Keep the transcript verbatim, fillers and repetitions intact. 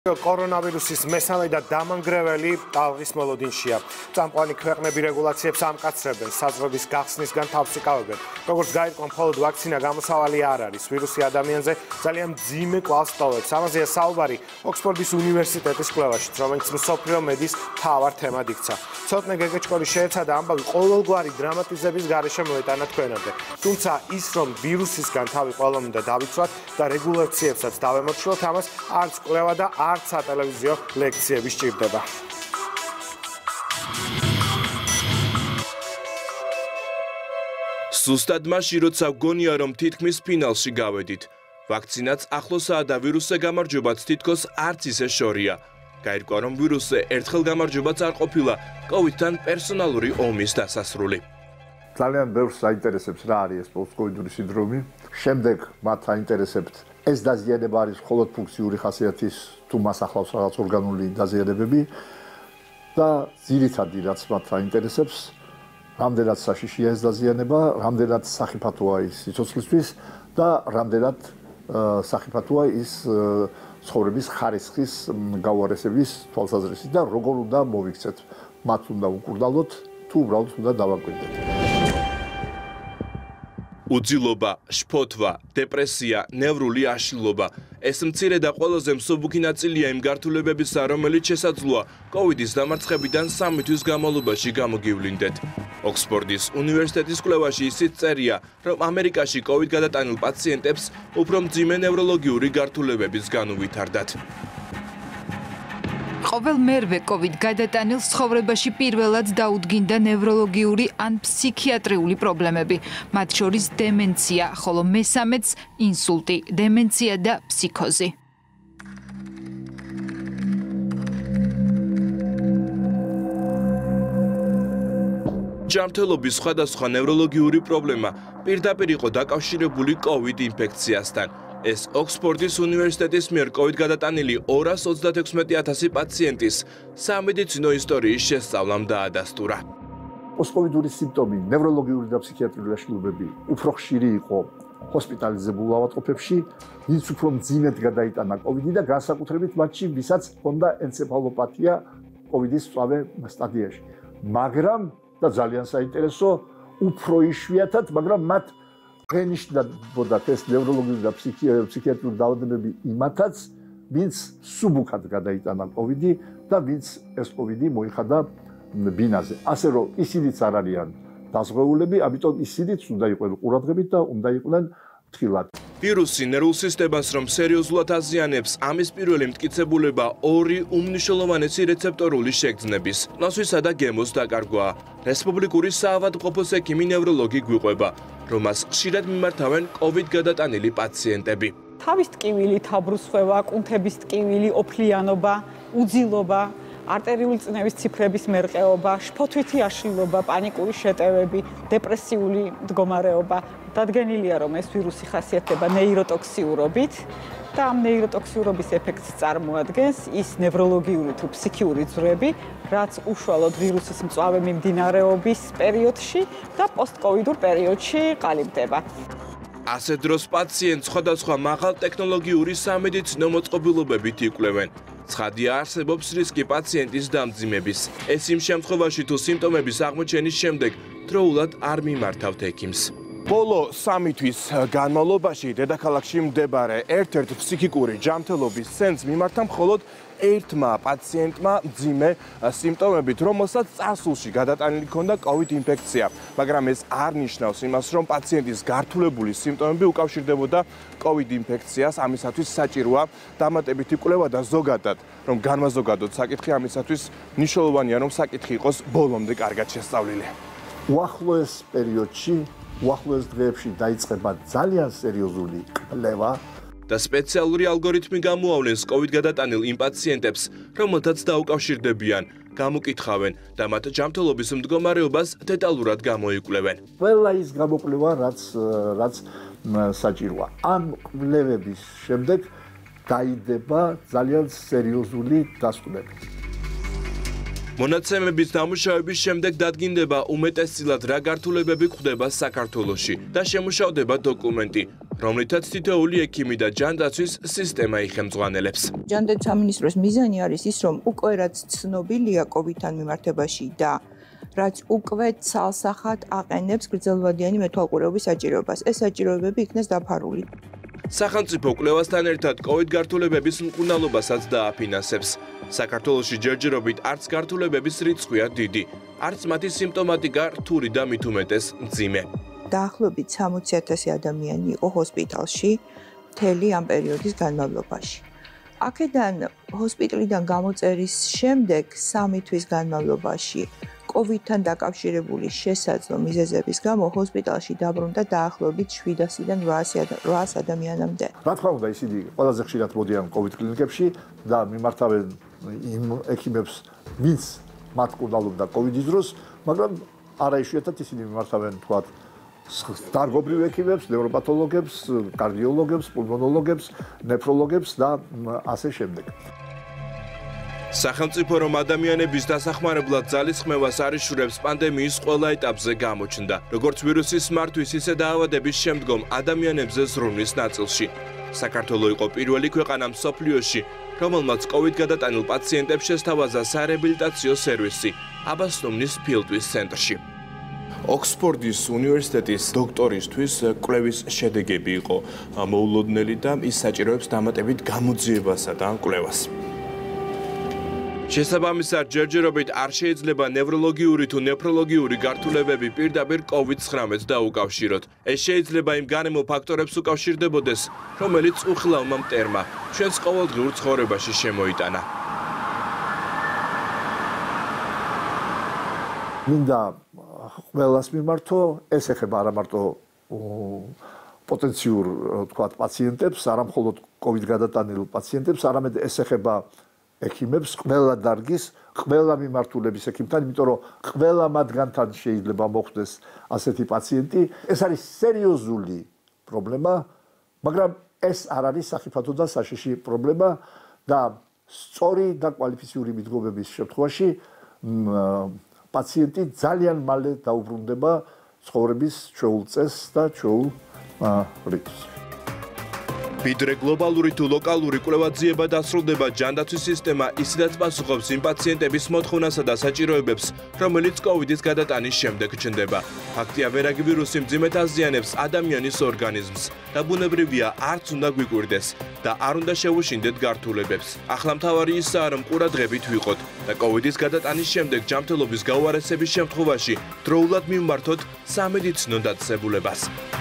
კორონავირუსის მესამე და დამანგრეველი ტალღის მოლოდინშია. წამყვანი ქვეყნები რეგულაციებს ამკაცრებენ, საზღვრების გახსნისგან თავს იკავებენ. როგორც გაირკვა, მხოლოდ ვაქცინა გამოსავალი არ არის. ვირუსი ადამიანზე ძალიან მძიმე კვალს ტოვებს. ამაზეა საუბარი ოქსფორდის უნივერსიტეტის კვლევაშიც, რომელიც მსოფლიო მედიის მთავარ თემად იქცა. ცოტნე გეგეჭკორი შეეცადა ამბავი ყოველგვარი დრამატიზების გარეშე მოეტანა თქვენამდე. თუმცა ის, რომ ვირუსისგან თავი ყველამ უნდა დავიცვათ და რეგულაციებსაც დავემორჩილოთ, ამას არც კვლევა და არც სატელევიზიო ლექციები სჭირდება. Სუსტად მაშინ, როცა გონია, რომ თითქმის ფინალში გავედით. ვაქცინაც ახლოსაა და ვირუსზე გამარჯვებაც თითქოს არც ისე შორია. გაირკვა, რომ ვირუსზე ერთხელ გამარჯვებაც არ ყოფილა კოვიდთან პერსონალური ომის დასასრული. ძალიან ბევრს საინტერესებს რა არის ეს პოსტკოვიდური სინდრომი. შემდეგ მათ აინტერესებთ ეს დაზიანება არის მხოლოდ ფუნქციური ხასიათის თუ მას ახლავს რაღაც ორგანული დაზიანებები და ძირითადი რაც მათ აინტერესებს რამდენად საშიშია ეს დაზიანება, რამდენად სახიფათოა ის სიცოცხლისთვის და რამდენად სახიფათოა ის ცხოვრების ხარისხის გაუარესების თვალსაზრისით და როგორ უნდა მოვიქცეთ, მათ უნდა უკურნალოთ თუ უბრალოდ უნდა დავაკვირდეთ. უძილობა, შფოთვა, დეპრესია, ნევრული აშლილობა. ეს მცირე და ყველაზე მსუბუქი ნაწილია იმ გართულებებისა, რომელიც შესაძლოა კოვიდის დამარცხებიდან სამი თვის განმავლობაში გამოგივლინდეთ. ოქსფორდის უნივერსიტეტის კვლევაში ისიც წერია, რომ ამერიკაში კოვიდ გადატანილ პაციენტებს უფრო მძიმე ნევროლოგიური გართულებებიც განუვითარდათ. ყოველ მერვე კოვიდ გადატანილს ცხოვრებაში პირველად დაუდგინდა ნევროლოგიური ან ფსიქიატრიული პრობლემები, მათ შორის დემენცია, ხოლო მესამეც ინსულტი, დემენცია და ფსიქოზი. ჯანმრთელობის სხვადასხვა ნევროლოგიური პრობლემა პირდაპირ იყო დაკავშირებული კოვიდ ინფექციასთან. ეს ოქსფორდის უნივერსიტეტის მიერ კოვიდ გადატანილი ორას ოცდაექვსმეტი ათასი პაციენტის სამედიცინო ისტორიის შესწავლამ დაადასტურა. პოსტკოვიდური სიმპტომი, ნევროლოგიური და ფსიქიატრიული აშლილობები უფრო ხშირი იყო ჰოსპიტალიზებულ ავადმყოფებში, ვინც უფრო მძიმედ გადაიტანა კოვიდი და განსაკუთრებით მათში, ვისაც ჰქონდა ენცეფალოპათია კოვიდის მწვავე სტადიაში. მაგრამ და ძალიან საინტერესო, უფრო იშვიათად, მაგრამ მათ შენიშნებოდათ ეს ნევროლოგიური და ფსიქიატრიული დაავადებები იმათაც, ვინც სუბუქად გადაიტანა კოვიდი და ვინც ეს კოვიდი მოიხადა ბინაზე. ასე რომ ისინიც არ არიან დაზღვეულები, ამიტომ ისინიც უნდა იყვნენ ყურადღებით და უნდა იყვნენ ფრთხილად. ვირუსი ნერვულ სისტემას რომ სერიოზულად აზიანებს, ამის პირველი მტკიცებულება ორი უმნიშვნელოვანესი რეცეპტორული შეგრძნების, ნოსვისა და გემოს დაკარგვაა. რესპუბლიკური საავადმყოფოს ექიმი ნევროლოგი გვიყვება, რომ მას ხშირად მიმართავენ კოვიდ გადატანილი პაციენტები. თავის ტკივილი, თავბრუსხვევა, კუნთების ტკივილი, ოფლიანობა, უძილობა, არტერიული წნევის ციფრების მერყეობა, შფოთვითი აშლილობა, პანიკური შეტევები, დეპრესიული მდგომარეობა. დადგენილია, რომ ეს ვირუსი ხასიათდება ნეიროტოქსიურობით და ამ ნეიროტოქსიურობის ეფექტს წარმოადგენს ის ნევროლოგიური თუ ფსიქიური ძვრები, რაც უშუალოდ ვირუსის მწვავე მიმდინარეობის პერიოდში და პოსტკოვიდურ პერიოდში ყალიბდება. ასე დროს პაციენტს სხვადასხვა მაღალ ტექნოლოგიური სამედიცინო მოწყობილობებით იკვლევენ. ცხადია, არსებობს რისკი პაციენტის დამძიმების. ეს იმ შემთხვევაში, თუ სიმპტომების აღმოჩენის შემდეგ დროულად არ მიმართავთ ექიმს. ბოლო სამი თვის განმავლობაში დედაქალაქში მდებარე ერთ-ერთ ფსიქიკური ჯანმრთელობის ცენტრს მიმართა მხოლოდ ერთმა პაციენტმა მძიმე სიმპტომებით, რომელსაც წარსულში გადატანილი ჰქონდა კოვიდ ინფექცია, მაგრამ ეს არ ნიშნავს იმას, რომ პაციენტის გართულებული სიმპტომები უკავშირდებოდა კოვიდ ინფექციას. ამისათვის საჭიროა დამატებითი კვლევა და ზოგადად, რომ განმაზოგადოთ საკითხი, ამისათვის მნიშვნელოვანია, რომ საკითხი იყოს ბოლომდე კარგად შესწავლილი. უახლოეს პერიოდში უახლოეს დღეებში დაიწყება ძალიან სერიოზული კვლევა და სპეციალური ალგორითმი გამოავლენს კოვიდ გადატანილ იმ პაციენტებს, რომელთაც დაუკავშირდებიან, გამოკითხავენ და მათ ჯანმრთელობის მდგომარეობას დეტალურად გამოიკვლევენ. ყველა ის გამოკვლევა, რაც რაც საჭიროა. ამ კვლევების შემდეგ დაიდება ძალიან სერიოზული დასკვნები. მონაცემების დამუშავების შემდეგ დადგინდება უმეტესწილად რა გართულებები გვხვდება საქართველოში და შემუშავდება დოკუმენტი, რომლითაც თითოეული ექიმი და ჯანდაცვის სისტემა იხელმძღვანელებს. ჯანდაცვის სამინისტროს მიზანი არის ის, რომ უკვე რაც ცნობილია კოვიდთან მიმართებაში და რაც უკვე ცალსახად აყენებს გრძელვადიანი მეთვალყურეობის საჭიროებას. ეს საჭიროებები იქნეს დაფარული. სახელმწიფო კვლევასთან ერთად კოვიდ გართულებების მკურნალობასაც დააფინანსებს. საქართველოში ჯერჯერობით არც გართულებების რიცხვია დიდი, არც მათი სიმპტომატიკა რთული და მით უმეტეს მძიმე. დაახლოებით სამოცი ათასი ადამიანი იყო ჰოსპიტალში მთელი ამ პერიოდის განმავლობაში. აქედან ჰოსპიტალიდან გამოწერის შემდეგ სამი თვის განმავლობაში კოვიდთან დაკავშირებული შესაძლო მიზეზების გამო ჰოსპიტალში დაბრუნდა დაახლოებით შვიდასიდან რვაას ადამიანამდე. რა თქმა უნდა, ისინი ყველაზე ხშირად მოდიან კოვიდ კლინიკებში და მიმართავენ იმ ექიმებს, ვინც მათ მკურნალობდა კოვიდის დროს, მაგრამ არაიშვიათად ისინი მიმართავენ თქვათ დარგობრივ ექიმებს, ნევროპათოლოგებს, კარდიოლოგებს, პულმონოლოგებს, ნეფროლოგებს და ასე შემდეგ. სახელმწიფო რომ ადამიანების დასახმარებლად ძალისხმევას არიშურებს პანდემიის ყველა ეტაპზე გამოჩნდა, როგორც ვირუსის მართვის, ისე დაავადების შემდგომ ადამიანებზე ზრუნვის ნაწილში. საქართველო იყო პირველი ქვეყანა მსოფლიოში, რომელმაც კოვიდ გადატანილ პაციენტებს შესთავაზა სარეაბილიტაციო სერვისი აბასტუმნის ფილტვის ცენტრში. ოქსფორდის უნივერსიტეტის დოქტორისთვის კვლევის შედეგები იყო მოულოდნელი და ის საჭიროებს დამატებით გამოძიებასა და კვლევას. შესაბამისად, ჯერჯერობით არ შეიძლება ნევროლოგიური თუ ნეფროლოგიური გართულებები პირდაპირ კოვიდ ცხრამეტს დაუკავშიროთ. ეს შეიძლება იმ გარემო ფაქტორებს უკავშირდებოდეს, რომელიც უხილავმა მტერმა ჩვენს ყოველდღიურ ცხოვრებაში შემოიტანა. მინდა ყველას მიმართო, ეს ეხება არა მარტო პოტენციურ თქვათ პაციენტებს, არა მხოლოდ კოვიდ გადატანილ პაციენტებს, არამედ ეს ეხება ექიმებს, ყველა დარგის, ყველა მიმართულების ექიმთან, იმიტომ რომ ყველა მათგანთან შეიძლება მოხდეს ასეთი პაციენტი. ეს არის სერიოზული პრობლემა, მაგრამ ეს არ არის სახიფათო და საშიში პრობლემა და სწორი და კვალიფიციური მიდგომების შემთხვევაში პაციენტი ძალიან მალე დაუბრუნდება ცხოვრების ჩვეულ წესს და ჩვეულ რიტმს. ვიდრე გლობალური თუ ლოკალური კვლევაძიება დასრულდება, ჯანდაცვის სისტემა ისედაც პასუხობს იმ პაციენტების მოთხოვნასა და საჭიროებებს, რომელიც კოვიდის გადატანის შემდეგ ჩნდება. ფაქტია, ვერაგი ვირუსი მძიმედ აზიანებს ადამიანის ორგანიზმს და ბუნებრივია, არც უნდა გვიკვირდეს და არ უნდა შევუშინდეთ გართულებებს. ახლა მთავარი ისაა, რომ ყურადღებით ვიყოთ და კოვიდის გადატანის შემდეგ ჯანმრთელობის გაუარესების შემთხვევაში დროულად მივმართოთ სამედიცინო დაწესებულებას.